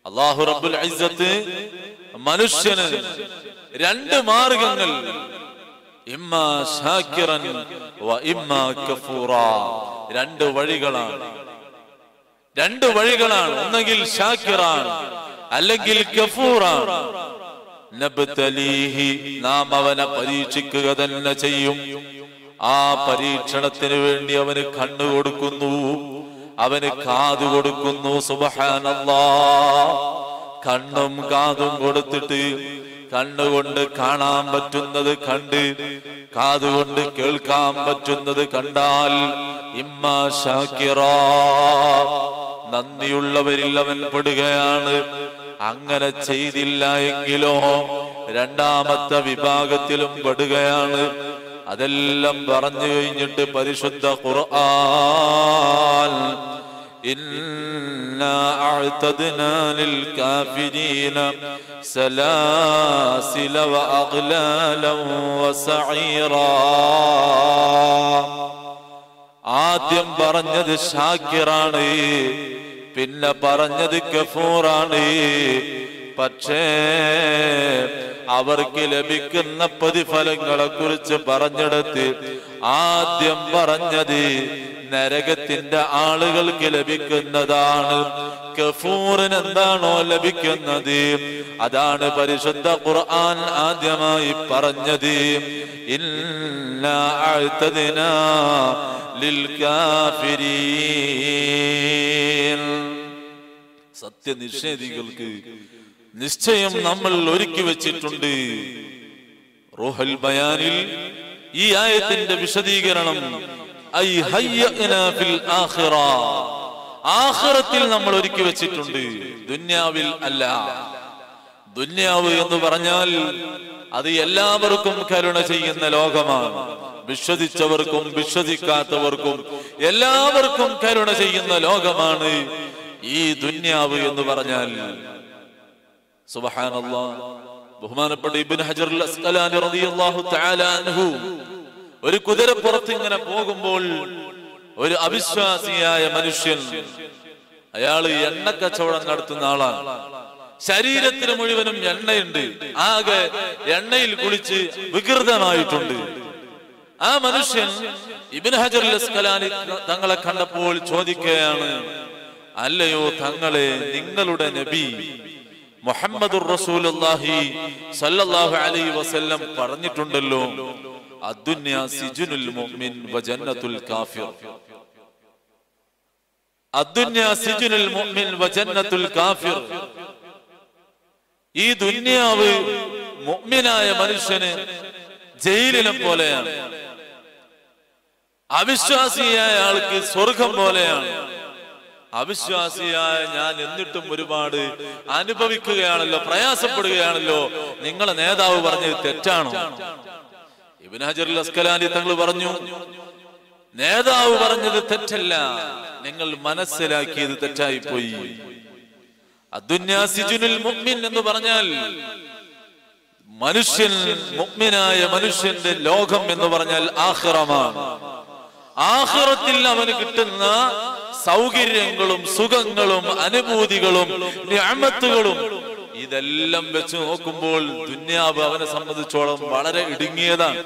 അല്ലാഹു റബ്ബുൽ ഇസ്സത്ത് മനുഷ്യന് രണ്ട് മാർഗങ്ങൾ, ഇമ്മാ ശാകിറൻ വ ഇമ്മാ കഫൂറാ, രണ്ട് വഴികളാണ്. ഒന്നെങ്കിൽ ശാകിറാൻ അല്ലെങ്കിൽ കഫൂറാൻ. നബ്തലീഹി, നാം അവനെ പരീക്ഷിക്കുക തന്നെ ചെയ്യും. ആ പരീക്ഷണത്തിന് വേണ്ടി അവന് കണ്ണു കൊടുക്കുന്നു, അവന് കാതു കൊടുക്കുന്നു. സുബ്ഹാനല്ലാഹ്. കണ്ണും കാതും കൊടുത്തിട്ട് കണ്ണുകൊണ്ട് കാണാൻ പറ്റുന്നത് കണ്ട്, കാതുകൊണ്ട് കേൾക്കാൻ പറ്റുന്നത് കണ്ടാൽ ഇമ്മാ ശാകിറാ, നന്ദിയുള്ളവരിൽ അവൻ പെടുകയാണ്. അങ്ങനെ ചെയ്തില്ല എങ്കിലോ രണ്ടാമത്തെ വിഭാഗത്തിലും പെടുകയാണ്. അതെല്ലാം പറഞ്ഞു കഴിഞ്ഞിട്ട് പരിശുദ്ധ ഖുർആൻ ഇന്നാ അഅ്തദ്നാ ലിൽ കാഫിരീന സലാസില വ അഗ്ലാലൻ വ സഈറാ. ആദ്യം പറഞ്ഞത് ശാകിറാണ്, പിന്നെ പറഞ്ഞത് കഫൂറാണ്. പക്ഷേ അവർക്ക് ലഭിക്കുന്ന പ്രതിഫലങ്ങളെ കുറിച്ച് പറഞ്ഞെടുത്ത് ആദ്യം പറഞ്ഞത് നരകത്തിന്റെ ആളുകൾക്ക് ലഭിക്കുന്നതാണ്. കഫൂറിന് എന്താണോ ലഭിക്കുന്നത് അതാണ് പരിശുദ്ധ ഖുർആൻ ആദ്യമായി പറഞ്ഞത്. ഇന്നാ അഅ്തദ്നാ ലിൽ കാഫിരീൻ. സത്യനിഷേധികൾക്ക് നിശ്ചയം നമ്മൾ ഒരുക്കി വെച്ചിട്ടുണ്ട്. റൂഹുൽ ബയാനിൽ ഈ ആയത്തിന്റെ വിശദീകരണം ഐ ഹയ്യനാ ഫിൽ ആഖിറ, ആഖിറത്തിൽ നമ്മൾ ഒരുക്കി വെച്ചിട്ടുണ്ട്, ദുനിയാവിൽ അല്ല. ദുനിയാവ് എന്ന് പറഞ്ഞാൽ അത് എല്ലാവർക്കും കരുണ ചെയ്യുന്ന ലോകമാണ്. വിശ്വസിച്ചവർക്കും വിശ്വസിക്കാത്തവർക്കും എല്ലാവർക്കും കരുണ ചെയ്യുന്ന ലോകമാണ് ഈ ദുനിയാവ് എന്ന് പറഞ്ഞാൽ. സുബ്ഹാനല്ലാഹ്. ബഹുമാനപ്പെട്ട ഇബ്നു ഹജർ അൽ അസ്ഖലാനി റളിയല്ലാഹു തആല അൻഹു ഒരു കുതിരപ്പുറത്ത് ഇങ്ങനെ പോകുമ്പോൾ ഒരു അവിശ്വാസിയായ മനുഷ്യൻ, അയാള് എണ്ണ കച്ചവടം നടത്തുന്ന ആളാണ്. ശരീരത്തിന് മുഴുവനും എണ്ണയുണ്ട്, ആകെ എണ്ണയിൽ കുളിച്ച് വികൃതമായിട്ടുണ്ട്. ആ മനുഷ്യൻ ഇബ്നു ഹജർ അൽ അസ്ഖലാനി തങ്ങളെ കണ്ടപ്പോൾ ചോദിക്കുകയാണ്, അല്ലയോ തങ്ങളെ, നിങ്ങളുടെ നബി മുഹമ്മദുർ റസൂലുള്ളാഹി സ്വല്ലല്ലാഹു അലൈഹി വസല്ലം പറഞ്ഞിട്ടുണ്ടല്ലോ, അദ്ദുന്യാ സിജ്നുൽ മുഅ്മിൻ വ ജന്നത്തുൽ കാഫിർ. അദ്ദുന്യാ സിജ്നുൽ മുഅ്മിൻ വ ജന്നത്തുൽ കാഫിർ. ഈ ദുനിയാവ് മുഅ്മിനായ മനുഷ്യന് ജയിലിനെ പോലെയാണ്, അവിശ്വാസിയായ ആൾക്ക് സ്വർഗം പോലെയാണ്. അവിശ്വാസിയായ ഞാൻ എന്നിട്ടും ഒരുപാട് അനുഭവിക്കുകയാണല്ലോ, പ്രയാസപ്പെടുകയാണല്ലോ. നിങ്ങളെ നേതാവ് പറഞ്ഞത് തെറ്റാണോ? ഇബ്നു ഹജർ അൽ അസ്ഖലാനി തങ്ങൾ പറഞ്ഞു, നേതാവ് പറഞ്ഞത് തെറ്റല്ല, നിങ്ങൾ മനസ്സിലാക്കിയത് തെറ്റായി പോയി. അദ്ദുന്യാ സിജ്നുൽ മുഅ്മിൻ എന്ന് പറഞ്ഞാൽ മനുഷ്യൻ, മുഅ്മിനായ മനുഷ്യന്റെ ലോകം എന്ന് പറഞ്ഞാൽ ആഖിറമാണ്. ആഖിറത്തിൽ അവന് കിട്ടുന്ന സൗകര്യങ്ങളും സുഖങ്ങളും അനുഭൂതികളും നിഅമത്തുകളും ഇതെല്ലാം വെച്ച് നോക്കുമ്പോൾ ദുനിയാവ് അവനെ സംബന്ധിച്ചോളം വളരെ ഇടുങ്ങിയതാണ്.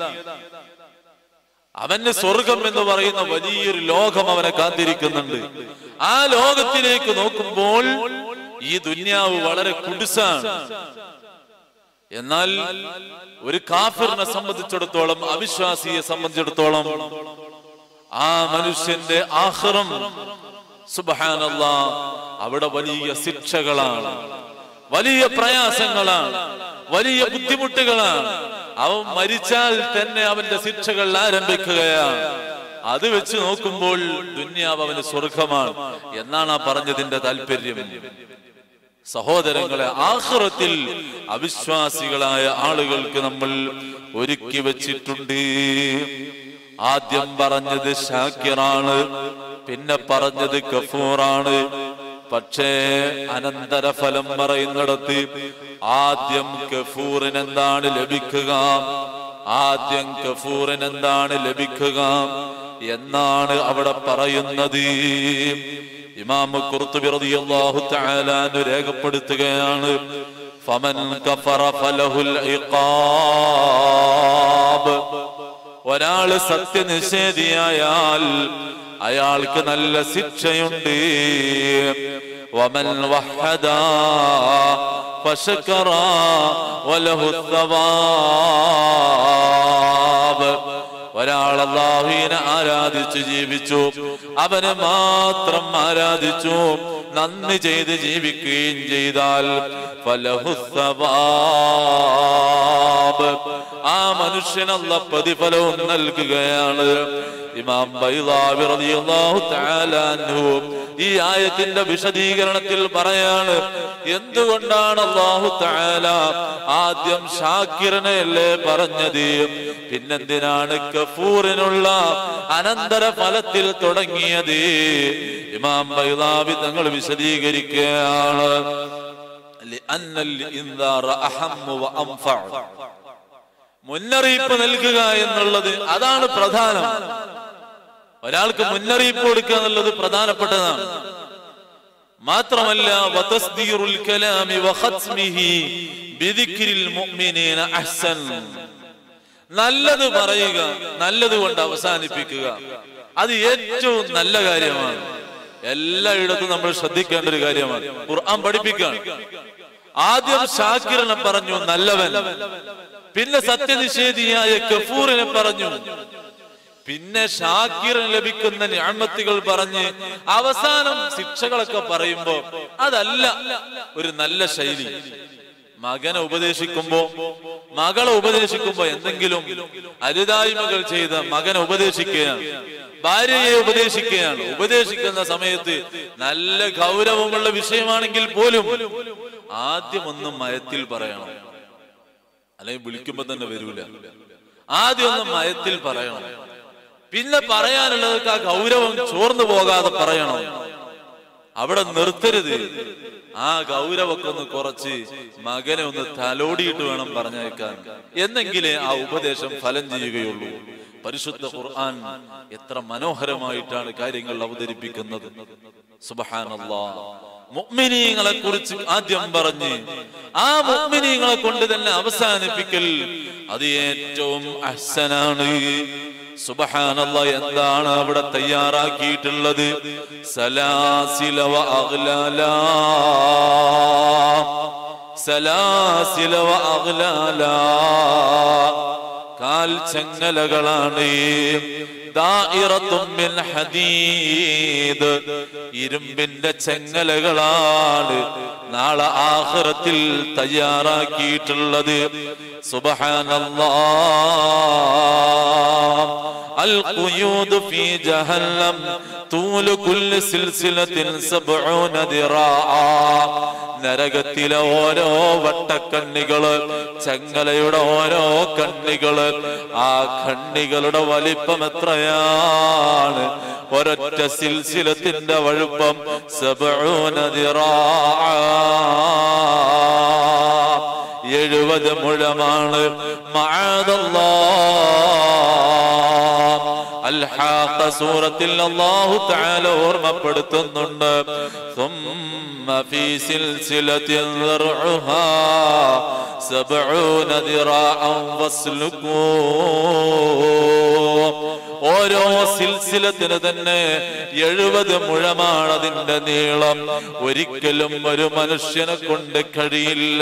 അവന് സ്വർഗം എന്ന് പറയുന്ന വലിയൊരു ലോകം അവനെ കാത്തിരിക്കുന്നുണ്ട്. ആ ലോകത്തിലേക്ക് നോക്കുമ്പോൾ ഈ ദുനിയാവ് വളരെ കുടുസാണ്. എന്നാൽ ഒരു കാഫിറിനെ സംബന്ധിച്ചിടത്തോളം, അവിശ്വാസിയെ സംബന്ധിച്ചിടത്തോളം ആ മനുഷ്യന്റെ ആഖിറം സുബ്ഹാനല്ലാഹ് അവിടെ വലിയ ശിക്ഷകളാണ്, വലിയ പ്രയാസങ്ങളാണ്, വലിയ ബുദ്ധിമുട്ടുകളാണ്. അവൻ മരിച്ചാൽ തന്നെ അവന്റെ ശിക്ഷകൾ ആരംഭിക്കുകയാണ്. അത് വെച്ച് നോക്കുമ്പോൾ ദുനിയാവ് അവന് സ്വർഗമാണ് എന്നാണ് ആ പറഞ്ഞതിന്റെ താല്പര്യം. സഹോദരങ്ങളെ, ആഖിറത്തിൽ അവിശ്വാസികളായ ആളുകൾക്ക് നമ്മൾ ഒരുക്കി വെച്ചിട്ടുണ്ട്. ആദ്യം പറഞ്ഞത് ശാകിറാണ്, പിന്നെ പറഞ്ഞത് കഫൂറാണ്. പക്ഷേ അനന്തരഫലം പറയുന്നിടത്ത് ആദ്യം കഫൂറിന് എന്താണ് ലഭിക്കുക, ആദ്യം കഫൂറിന് എന്താണ് ലഭിക്കുക എന്നാണ് അവിടെ പറയുന്നത്. ഇമാം ഖുർത്തുബി റളിയല്ലാഹു തആല അൻഹു രേഖപ്പെടുത്തുകയാണ്, ഫമൻ കഫറ ഫലഹുൽ ഇഖാബ്. ഒരാൾ സത്യനിഷേധിയായാൽ അയാൾക്ക് നല്ല ശിക്ഷയുണ്ട്. വമൻ വഹദ ഫശകറ വലഹു സവാബ്. ഒരാൾ അല്ലാഹുവിനെ ആരാധിച്ചു ജീവിച്ചു, അവനെ മാത്രം ആരാധിച്ചു, നന്ദി ചെയ്ത് ജീവിക്കുകയും ചെയ്താൽ ഫലഹു സവാബ്, ആ മനുഷ്യന് അല്ലാഹു പ്രതിഫലവും നൽകുകയാണ്. ഇമാം ബൈളാവി റളിയല്ലാഹു തആല അൻഹു ഈ ആയത്തിന്റെ വിശദീകരണത്തിൽ പറയാണ്, എന്തുകൊണ്ടാണ് അല്ലാഹു തആല ആദ്യം ഷാക്കിറിനെയല്ലേ പറഞ്ഞത്, പിന്നെന്തിനാണ് കഫൂറിനുള്ള അനന്തര ഫലത്തിൽ തുടങ്ങിയത്? ഇമാം ബൈളാവി തങ്ങൾ വിശദീകരിക്കുകയാണ്, മുന്നറിയിപ്പ് നൽകുക എന്നുള്ളത് അതാണ് പ്രധാനം. ഒരാൾക്ക് മുന്നറിയിപ്പ് കൊടുക്കുക എന്നുള്ളത് പ്രധാനപ്പെട്ടതാണ്. മാത്രമല്ല വതസ്ദീറുൽ കലാമി വഖത്മിഹി ബിദിക്രിൽ മുഅ്മിനീന അഹ്സൻ, നല്ലത് പറയുക, നല്ലത് കൊണ്ട് അവസാനിപ്പിക്കുക, അത് ഏറ്റവും നല്ല കാര്യമാണ്. എല്ലായിടത്തും നമ്മൾ ശ്രദ്ധിക്കേണ്ട ഒരു കാര്യമാണ്. ഖുർആൻ പഠിപ്പിക്കുകയാണ്, ആദ്യം ഷാക്കിറിനെ പറഞ്ഞു നല്ലവൻ, പിന്നെ സത്യനിഷേധിയായ കഫൂറിനെ പറഞ്ഞു, പിന്നെ ഷാക്കിറിന് ലഭിക്കുന്ന നിഅമത്തുകൾ പറഞ്ഞ് അവസാനം ശിക്ഷകളൊക്കെ പറയുമ്പോ അതല്ല ഒരു നല്ല ശൈലി. മകനെ ഉപദേശിക്കുമ്പോ, മകളെ ഉപദേശിക്കുമ്പോ എന്തെങ്കിലും അരുതായ്മകൾ ചെയ്ത മകനെ ഉപദേശിക്കുകയാണ്, ഭാര്യയെ ഉപദേശിക്കുകയാണ്. ഉപദേശിക്കുന്ന സമയത്ത് നല്ല ഗൗരവമുള്ള വിഷയമാണെങ്കിൽ പോലും ആദ്യം ഒന്നും മയത്തിൽ പറയണം, അല്ലെങ്കിൽ വിളിക്കുമ്പോ തന്നെ വരൂല. ആദ്യം ഒന്നും മയത്തിൽ പറയണം, പിന്നെ പറയാനുള്ളതൊക്കെ ആ ഗൗരവം ചോർന്നു പോകാതെ പറയണം. അവിടെ നിർത്തരുത്. ആ ഗൗരവൊക്കെ ഒന്ന് കുറച്ച് മകനെ ഒന്ന് തലോടിയിട്ട് വേണം പറഞ്ഞേക്കാൻ, എന്നെങ്കിലേ ആ ഉപദേശം ഫലം ചെയ്യുകയുള്ളൂ. പരിശുദ്ധ ഖുർആൻ എത്ര മനോഹരമായിട്ടാണ് കാര്യങ്ങൾ അവതരിപ്പിക്കുന്നത്. സുബ്ഹാനല്ലാഹ്. മുഅ്മിനീങ്ങളെ കുറിച്ച് ആദ്യം പറഞ്ഞ് ആ മുഅ്മിനീങ്ങളെ കൊണ്ട് തന്നെ അവസാനിപ്പിക്കൽ അത് ഏറ്റവും അഹ്സനാണ്. സുബ്ഹാനല്ലാഹ്. എന്താണ് അവിടെ തയ്യാറാക്കിയിട്ടുള്ളത്? സലാസില വ അഗ്ലാല, സലാസില വ അഗ്ലാല, കാൽ ചങ്ങലകളാണ്. ദാഇറത്തും മിൻ ഹദീദ്, ഇരുമ്പിന്റെ ചങ്ങലകളാണ് നാളെ ആഖിറത്തിൽ തയ്യാറാക്കിയിട്ടുള്ളത്. സുബ്ഹാനല്ലാഹ്. القيود في جهنم طول كل سلسلة 70 ذراعا. നരകത്തിലെ ഓരോ വട്ടക്കണ്ണികള്, ചങ്ങലയുടെ ഓരോ കണ്ണികള്, ആ കണ്ണികളുടെ വലിപ്പം എത്രയാണ്? ഒരൊറ്റ സിൽസിലത്തിന്റെ വലുപ്പം 70 ذراعا, 70 മുഴമാണ്. മഅദല്ലാഹ്. അൽ-ഹാഖ സൂറത്തിൽ അല്ലാഹു തആല ഓർമ്മപ്പെടുത്തുന്നുണ്ട്, ثم في سلسلة ذرعها 70 ذراعا فاسلكوه. ഓരോ സിൽസിലത്തിന് തന്നെ 70 മുഴമാണ് അതിന്റെ നീളം. ഒരിക്കലും ഒരു മനുഷ്യനെ കൊണ്ട് കഴിയില്ല.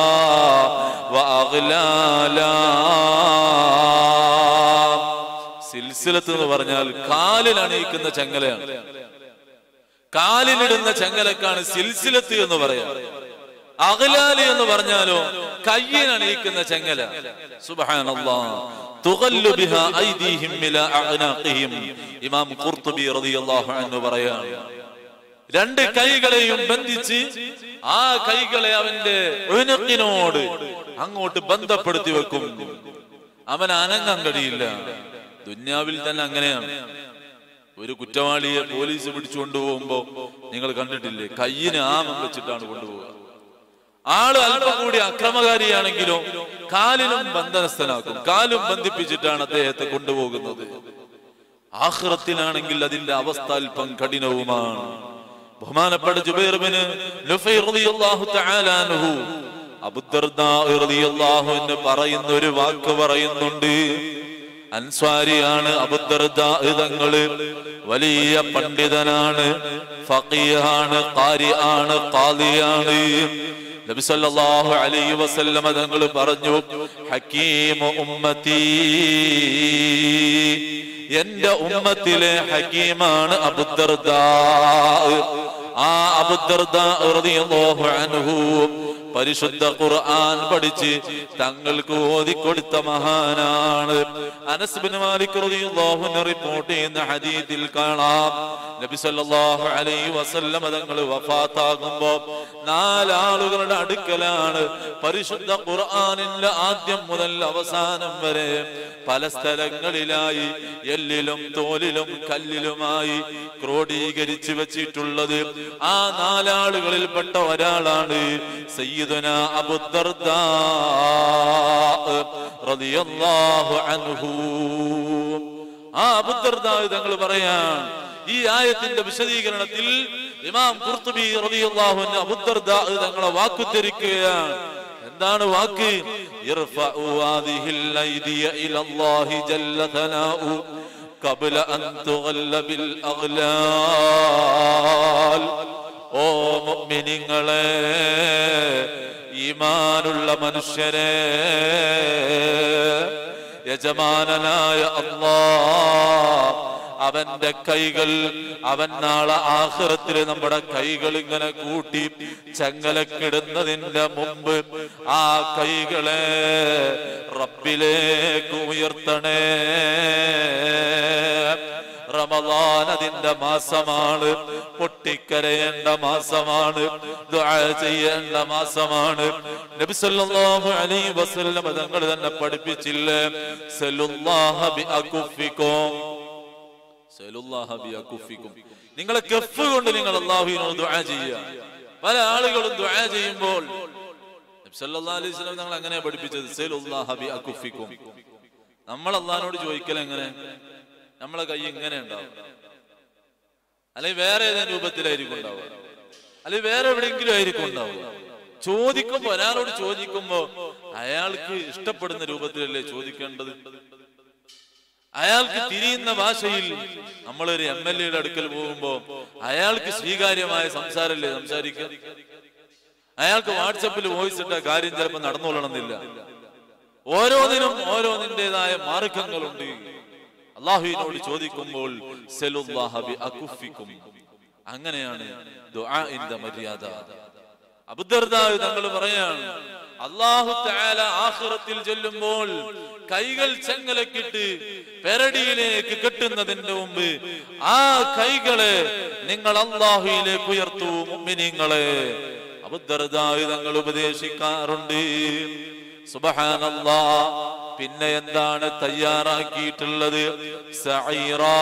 സിൽസിലത്ത് എന്ന് പറഞ്ഞാൽ കാലിൽ അണിയിക്കുന്ന ചങ്ങലയാണ്. കാലിലിടുന്ന ചങ്ങലക്കാണ് സിൽസിലത്ത് എന്ന് പറയാം. അഗ്ലാലി എന്ന് പറഞ്ഞാലോ കയ്യിൽ അണിയിക്കുന്ന ചങ്ങല. സുബ്ഹാനല്ലാഹ്. തുഗല്ലു ബിഹാ ഐദീഹിം ഇലാ അഅനാഖിഹിം. ഇമാം ഖുർത്തുബി റളിയല്ലാഹു അൻഹു പറയാണ്, രണ്ട് കൈകളെയും ബന്ധിച്ച് ആ കൈകളെ അവന്റെ ഉനഖിനോട് അങ്ങോട്ട് ബന്ധപ്പെടുത്തി വെക്കും. അവൻ അനങ്ങാൻ കഴിയില്ല. ദുന്യാവിൽ തന്നെ അങ്ങനെയാണ്. ഒരു കുറ്റവാളിയെ പോലീസ് പിടിച്ചുകൊണ്ടുപോകുമ്പോ നിങ്ങൾ കണ്ടിട്ടില്ലേ, കയ്യിന് ആമം വെച്ചിട്ടാണ് കൊണ്ടുപോകുക. ആള് അല്പം കൂടി അക്രമകാരിയാണെങ്കിലോ കാലിലും ബന്ധനസ്ഥനാക്കും, കാലും ബന്ധിപ്പിച്ചിട്ടാണ് അദ്ദേഹത്തെ കൊണ്ടുപോകുന്നത്. ആഖിറത്തിലാണെങ്കിൽ അതിന്റെ അവസ്ഥ അല്പം കഠിനവുമാണ്. ബഹുമാനപ്പെട്ട ജുബൈർ ഇബ്നു നുഫൈർ റളിയല്ലാഹു തആല അൻഹു അബൂദർദാ റളിയല്ലാഹു അൻഹു പറയുന്ന ഒരു വാക്ക് പറയുന്നുണ്ട്. അൻസ്വാരിയാണ് അബൂദർദാ തങ്ങള്, വലിയ പണ്ഡിതനാണ്, ഫഖീഹാണ്, ഖാരിആണ്, ഖാദിയാണ്. നബി സല്ലല്ലാഹു അലൈഹി വസല്ലം തങ്ങൾ പറഞ്ഞു, ഹകീമു ഉമ്മത്തി, എന്റെ ഉമ്മത്തിലെ ഹകീമാണ് അബൂദർദാ. ആ അബൂദർദാ റളിയല്ലാഹു അൻഹു പരിശുദ്ധ ഖുർആൻ പഠിച്ച് തങ്ങൾക്ക് ഓതിക്കൊടുത്ത മഹാനാണ്. അനസ് ബിൻ മാലിക് റളിയല്ലാഹു അൻഹു റിപ്പോർട്ട് ചെയ്യുന്ന ഹദീസിൽ കാണാം, നബി സല്ലല്ലാഹു അലൈഹി വസല്ലം തങ്ങൾ വഫാത്താകുമ്പോൾ 4 ആളുകളുടെ അടുക്കലാണ് പരിശുദ്ധ ഖുർആനിന്റെ ആദ്യം മുതൽ അവസാനം വരെ പല സ്ഥലങ്ങളിലായി എല്ലിലും തോലിലും കല്ലിലുമായി ക്രോഡീകരിച്ചു വെച്ചിട്ടുള്ളത്. ആ 4 ആളുകളിൽപ്പെട്ട ഒരാളാണ് സയ്യിദുനാ അബൂദർദാ റളിയല്ലാഹു അൻഹു. ആ അബൂദർദാ തങ്ങൾ പറയാൻ, ഈ ആയത്തിന്റെ വിശദീകരണത്തിൽ ഇമാം ഖുർത്തുബി റളിയല്ലാഹു അൻഹു അബൂദർദാ തങ്ങളെ വാക്കുദ്ധരിക്കുകയാണ്. എന്താണ് വാക്ക്? ഇർഫഉ ഹാദിഹിൽ ഐദിയ ഇലല്ലാഹി ജല്ല തനാഉ ഖബ്ല അൻ തുഗല്ല ബിൽ അഗ്ലാൽ. ഓ മുഅ്മിനീങ്ങളെ, ഈമാനുള്ള മനുഷ്യരെ, യജമാനനായ അല്ലാഹ് അവന്റെ കൈകൾ, അവൻ നാളെ ആഖിറത്തിൽ നമ്മുടെ കൈകൾ ഇങ്ങനെ കൂട്ടി ചങ്ങലക്കിടുന്നതിന്റെ മുമ്പ് ആ കൈകളെ റബ്ബിലേക്ക് ഉയർത്തണേ. റമളാൻ അതിന്റെ മാസമാണ്, പൊട്ടിക്കരയേണ്ട മാസമാണ്, ദുആ ചെയ്യേണ്ട മാസമാണ്. നബി സല്ലല്ലാഹു അലൈഹി വസല്ലം തങ്ങൾ തന്നെ പഠിപ്പിച്ചില്ലേ, സല്ലല്ലാഹു ബിഅകുഫികും, സല്ലല്ലാഹു ബിഅകുഫികും, നിങ്ങളെ കഫ് കൊണ്ട് നിങ്ങൾ അല്ലാഹുവിനോട് ദുആ ചെയ്യുക. പല ആളുകളും ദുആ ചെയ്യുമ്പോൾ നബി സല്ലല്ലാഹു അലൈഹി വസല്ലം തങ്ങൾ അങ്ങനെ പഠിപ്പിച്ചത്, സല്ലല്ലാഹു ബിഅകുഫികും. നമ്മൾ അല്ലാഹുവിനോട് ചോദിക്കൽ എങ്ങനെ? നമ്മളെ കൈ ഇങ്ങനെ ഉണ്ടാവും, അല്ലെങ്കിൽ വേറെ ഏതെങ്കിലും രൂപത്തിലായിരിക്കും ഉണ്ടാവുക, അല്ലെങ്കിൽ വേറെ എവിടെയെങ്കിലും ആയിരിക്കും ഉണ്ടാവുക. ചോദിക്കുമ്പോ, ഒരാളോട് ചോദിക്കുമ്പോ അയാൾക്ക് ഇഷ്ടപ്പെടുന്ന രൂപത്തിലല്ലേ ചോദിക്കേണ്ടത്. അയാൾക്ക് തിരിയുന്ന ഭാഷയിൽ. നമ്മളൊരു MLA യുടെ അടുക്കൽ പോകുമ്പോ അയാൾക്ക് സ്വീകാര്യമായ സംസാരല്ലേ സംസാരിക്കുക. അയാൾക്ക് വാട്സപ്പിൽ വോയിസ് ഇട്ട കാര്യം ചിലപ്പോൾ നടന്നുകൊള്ളണമെന്നില്ല. ഓരോന്നിനും ഓരോന്നിൻ്റെതായ മാർഗങ്ങളുണ്ട്. അല്ലാഹുവിനോട് ചോദിക്കുമ്പോൾ സല്ലല്ലാഹു ബിഅകുഫികും, അങ്ങനെയാണ് ദുആഇന്റെ മര്യാദ. അബൂദർദാ തങ്ങൾ പറയാണ്, അല്ലാഹു തആല ആഖിറത്തിൽ ചെല്ലുമ്പോൾ കൈകൾ ചങ്ങലക്കിട്ട് പെരടിയിലേക്ക് കെട്ടുന്നതിന്റെ മുമ്പ് ആ കൈകളെ നിങ്ങൾ അല്ലാഹുവിലേക്ക് ഉയർത്തൂ മുഅ്മിനീങ്ങളെ. അബൂദർദാ തങ്ങൾ ഉപദേശിക്കാറുണ്ട്. സുബ്ഹാനല്ലാഹ്. പിന്നെ എന്താണ് തയ്യാറാക്കിയിട്ടുള്ളത്? സഈറാ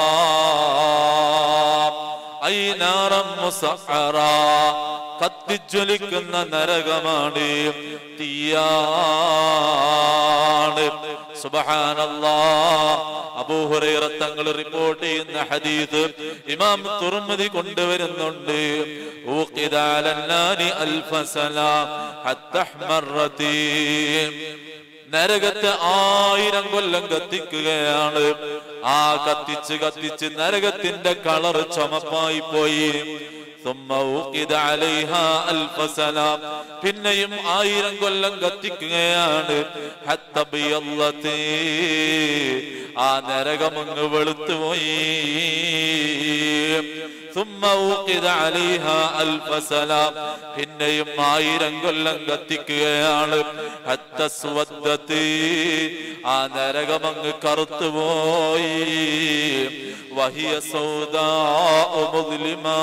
ഐനാറം മുസഅറാ, കത്തിജ്വലിക്കുന്ന നരകമാണ്, തീയാണ്. സുബ്ഹാനല്ലാഹ്. അബൂ ഹുറൈറ തങ്ങൾ റിപ്പോർട്ട് ചെയ്യുന്ന ഹദീസ് ഇമാം തുർമുദി കൊണ്ടുവരുന്നുണ്ട്. ഊഖിദ അലന്നാനി അൽഫസന ഹത്തഹ്മറതി, നരകത്തെ 1000 കൊല്ലം കത്തിക്കുകയാണ്. ആ കത്തിച്ച് കത്തിച്ച് നരകത്തിന്റെ കളർ ചുമപ്പായി പോയി. പിന്നെയും 1000 കൊല്ലം കത്തിക്കുകയാണ്. ആ നരകമങ്ങ് വെളുത്തുപോയി. പിന്നെയും 1000 കൊല്ലം കത്തിക്കുകയാണ്. ആ നരകമങ്ങ് കറുത്തുപോയി. വഹിയ സൗദാഉ മുദ്ലിമാ,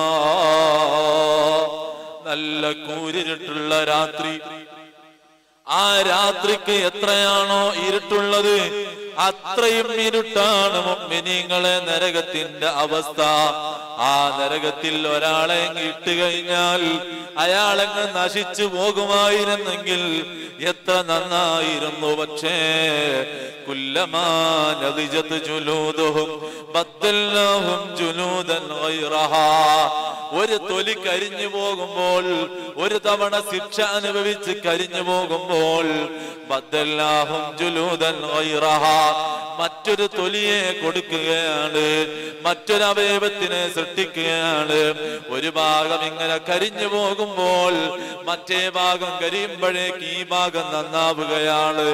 നല്ല കൂരിരുട്ടുള്ള രാത്രി. ആ രാത്രിക്ക് എത്രയാണോ ഇരുട്ടുള്ളത് അത്രയും ഇരുട്ടാണ് മുഅ്മിനീങ്ങളെ നരകത്തിന്റെ അവസ്ഥ. ആ നരകത്തിൽ ഒരാളെ ഇട്ട് കഴിഞ്ഞാൽ അയാളങ്ങ് നശിച്ചു പോകുമായിരുന്നെങ്കിൽ എത്ര നന്നായിരുന്നു. പക്ഷേ കുല്ലമാ നദിജത് ജുലൂദുഹും ബദ്ദൽനാഹും ജുലൂദൻ ഗൈറഹാ. ഒരു തൊലി കരിഞ്ഞു പോകുമ്പോൾ, ഒരു തവണ ശിക്ഷ അനുഭവിച്ച് കരിഞ്ഞു പോകുമ്പോൾ ബദ്ദൽനാഹും ജുലൂദൻ ഗൈറഹാ, മറ്റൊരു തൊലിയെ കൊടുക്കുകയാണ്, മറ്റൊരു അവയവത്തിനെ സൃഷ്ടിക്കുകയാണ്. ഒരു ഭാഗം ഇങ്ങനെ കരിഞ്ഞു പോകുമ്പോൾ മറ്റേ ഭാഗം കരിയുമ്പോഴേക്ക് ഈ ഭാഗം നന്നാവുകയാണ്.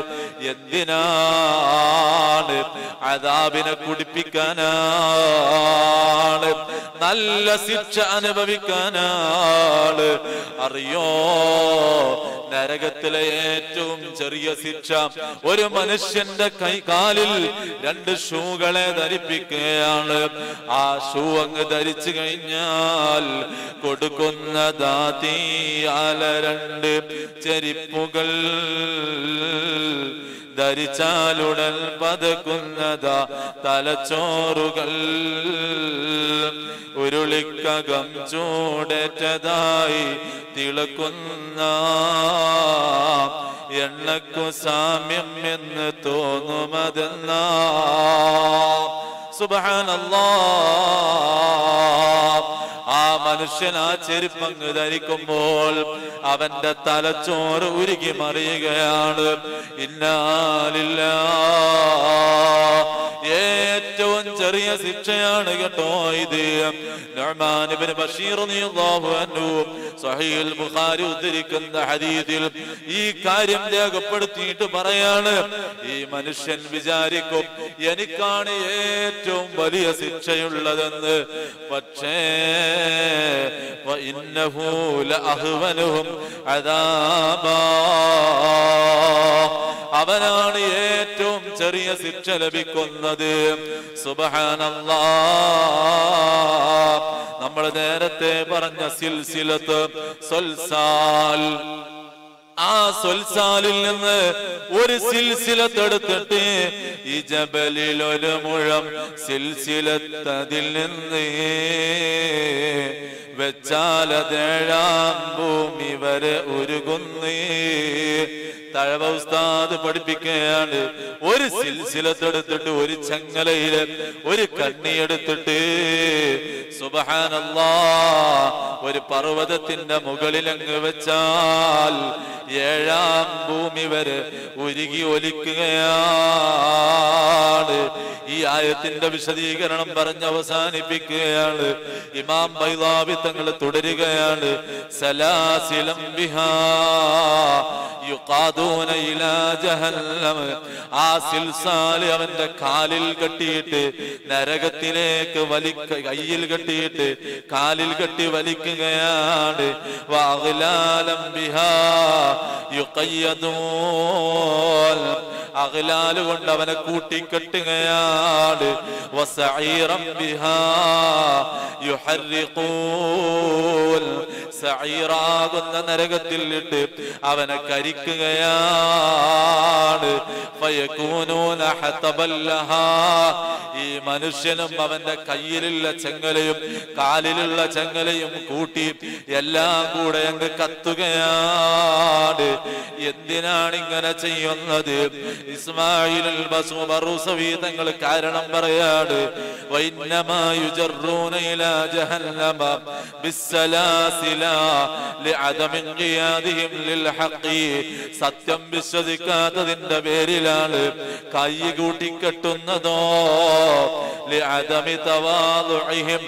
എന്തിനാണ്? അദാബിനെ കുടിപ്പിക്കാനാണ്, നല്ല ശിക്ഷ അനുഭവിക്കാനാണ്. അറിയോ, നരകത്തിലെ ഏറ്റവും ചെറിയ ശിക്ഷ ഒരു മനുഷ്യന്റെ കാലിൽ 2 ഷൂകളെ ധരിപ്പിക്കുകയാണ്. ആ ഷൂ അങ്ങ് ധരിച്ചു കഴിഞ്ഞാൽ കൊടുക്കുന്നതാ തീയാല 2 ചെരിപ്പുകൾ ധരിച്ചാലുടൻ പതക്കുന്നതാ തലച്ചോറുകൾ. ഉരുളിക്കകം ചൂടേറ്റതായി തിളക്കുന്ന എണ്ണക്കു സാമ്യം എന്ന് തോന്നുമതെന്നാ. സുബ്ഹാനല്ലാഹ്. ആ മനുഷ്യൻ ആ ചെരുപ്പങ്ങ് ധരിക്കുമ്പോൾ അവന്റെ തലച്ചോറ് ഉരുകി മറിയുകയാണ്. ഇന്നാ ലില്ലാഹ്. ഏറ്റവും ചെറിയ ശിക്ഷയാണ് കേട്ടോ ഇത്. നുഅ്മാൻ ഇബ്നു ബശീർ റളിയല്ലാഹു അൻഹു സ്വഹീഹുൽ ബുഖാരി ഉദ്ധരിക്കുന്ന ഹദീസിൽ ഈ കാര്യം രേഖപ്പെടുത്തിയിട്ട് പറയാണ്, ഈ മനുഷ്യൻ വിചാരിക്കും എനിക്കാണ് ഏറ്റവും വലിയ ശിക്ഷയുള്ളതെന്ന്. പക്ഷേ വഇന്നഹു ലഅഹ്വനുഹും അദാബാ, അവനാണ് ഏറ്റവും ചെറിയ ശിക്ഷ ലഭിക്കുന്നത്. സുബ്ഹാനല്ലാഹ്. നമ്മൾ നേരത്തെ പറഞ്ഞ സിൽസിലത്ത് സൊൽസാൽ, ആ സൊൽസാലിൽ നിന്ന് ഒരു സിൽസിലത്ത് എടുത്തിട്ട് ഈ ജബലിൽ ഒരു മുഴം സിൽസിലത്ത് അതിൽ നിന്ന് വെച്ചാലതേഴാം ഭൂമി വരെ ഉരുകുന്നേ. തഴവ ഉസ്താദ് പഠിപ്പിക്കുകയാണ്, ഒരു സിൽസിലത്തെടുത്തിട്ട് ഒരു ചങ്ങലയില് ഒരു കണ്ണിയെടുത്തിട്ട് സുബ്ഹാനല്ലാഹ് ഒരു പർവ്വതത്തിന്റെ മുകളിൽ അങ്ങ് വെച്ചാൽ 7ാം ഭൂമി വരെ ഉരുകി ഒലിക്കുകയാണ്. ഈ ആയത്തിന്റെ വിശദീകരണം പറഞ്ഞ് അവസാനിപ്പിക്കുകയാണ്. ഇമാം ബൈളാവി തങ്ങൾ തുടരുകയാണ്, സലാസിലം ബിഹാ യുഖാദൂന ഇലാ ജഹന്നം. ആ സിൽസാൽ അവന്റെ കാലിൽ കെട്ടിയിട്ട് നരകത്തിലേക്ക് കയ്യിൽ കെട്ടിയിട്ട് കാലിൽ കെട്ടി വലിക്കുകയാണ്. വഅഗ്ലാലം ബിഹാ യുഖയ്യദൂൻ, അഗ്ലാൽ കൊണ്ട് അവനെ കൂട്ടിക്കെട്ടുകയാണ്. വസഈറം ബിഹാ യുഹർരിഖൂൻ, സഈറാകുന്ന നരകത്തിൽ ഇട്ട് അവനെ കരിക്കുകയാണ്. ഫയകൂനൂന ഹതബൽ ലഹാ, ഈ മനുഷ്യനും അവന്റെ കയ്യിലുള്ള ചങ്ങലയും കാലിലുള്ള ചങ്ങലയും കൂട്ടി എല്ലാം കൂടെ അങ്ങ് കത്തുകയാണ്. എന്തിനാണ് ഇങ്ങനെ ചെയ്യുന്നത്? ഇസ്മാഈൽ ബറൂസവി തങ്ങൾ കാരണം പറയാണ്, വഇന്നമാ യുജറൂന ഇലാ ജഹന്നമ ബിസ്സലാസില ലിഅദമി ഖിയാദിഹിം ലിൽ ഹഖി. സത്യം വിശ്വസിക്കാത്തതിന്റെ പേരിലാണ് കൈ കൂട്ടിക്കെട്ടുന്നതോ. ലിഅദമി തവാദുഇഹിം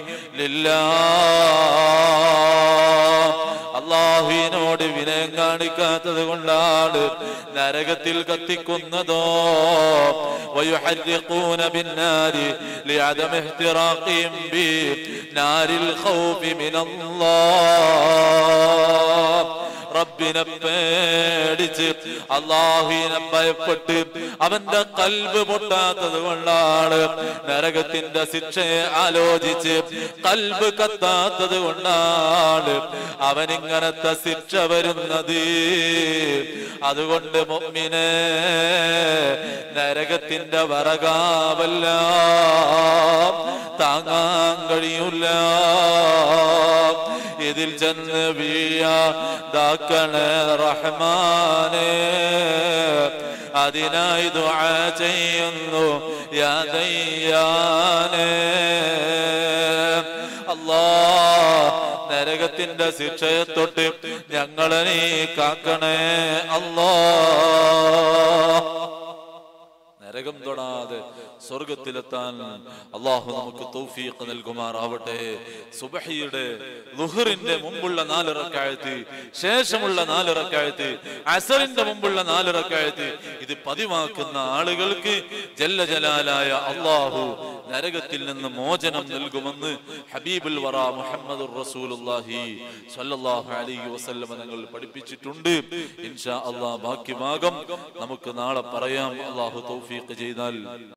ലില്ലാഹ്, അല്ലാഹുവിനോട് വിനയം കാണിക്കാത്തത് കൊണ്ടാണ് നരകത്തിൽ കത്തിക്കുന്നതോ. വയുഹർരിഖൂന ബിന്നാരി ലിഅദമി ഇഹ്തിറാഖിഹിം ബിനാരിൽ ഖൗഫി മിനല്ലാഹ്. റബ്ബിനെ പേടിച്ച് അല്ലാഹുവിനെ ഭയപ്പെട്ട് അവന്റെ ഖൽബ് പൊട്ടാത്തത് കൊണ്ടാണ്, നരകത്തിന്റെ ശിക്ഷയെ ആലോചിച്ച് ഖൽബ് കത്താത്തത് കൊണ്ടാണ് അവനിങ്ങനത്തെ ശിക്ഷ വരുന്നത്. അതുകൊണ്ട് മുഅ്മിനേ, നരകത്തിന്റെ വറകാവല്ല താങ്ങാൻ കഴിയില്ല. ഇതിൽ ചെന്ന് വീഴാതാക്കണേ റഹ്മാനേ, അതിനായി ദുആ ചെയ്യുന്നു യാ ദയ്യാനേ. അല്ലാഹ്, നരകത്തിന്റെ ശിക്ഷയെ തൊട്ട് ഞങ്ങളെ നീ കാക്കണേ അല്ലാഹ്. നരകം തൊടാതെ സ്വർഗത്തിലെത്താൻ അല്ലാഹു നമുക്ക് തൗഫീഖ് നൽകുമാറാവട്ടെ. സുബ്ഹിയുടെ ളുഹറിന്റെ മുമ്പുള്ള 4 റക്അത്ത്, ശേഷമുള്ള 4 റക്അത്ത്, അസറിന്റെ മുമ്പുള്ള 4 റക്അത്ത്, ഇത് പതിവാക്കുന്ന ആളുകൾക്ക് ജല്ല ജലാലായ അല്ലാഹു നരകത്തിൽ നിന്ന് മോചനം നൽകുമെന്ന് ഹബീബുൽ വറ മുഹമ്മദുർ റസൂലുള്ളാഹി സ്വല്ലല്ലാഹു അലൈഹി വസല്ലം തങ്ങൾ പഠിപ്പിച്ചിട്ടുണ്ട്. ഇൻഷാ അല്ലാഹ് ബാക്കി ഭാഗം നമുക്ക് നാളെ പറയാം, അല്ലാഹു തൗഫീഖ് ചെയ്താൽ.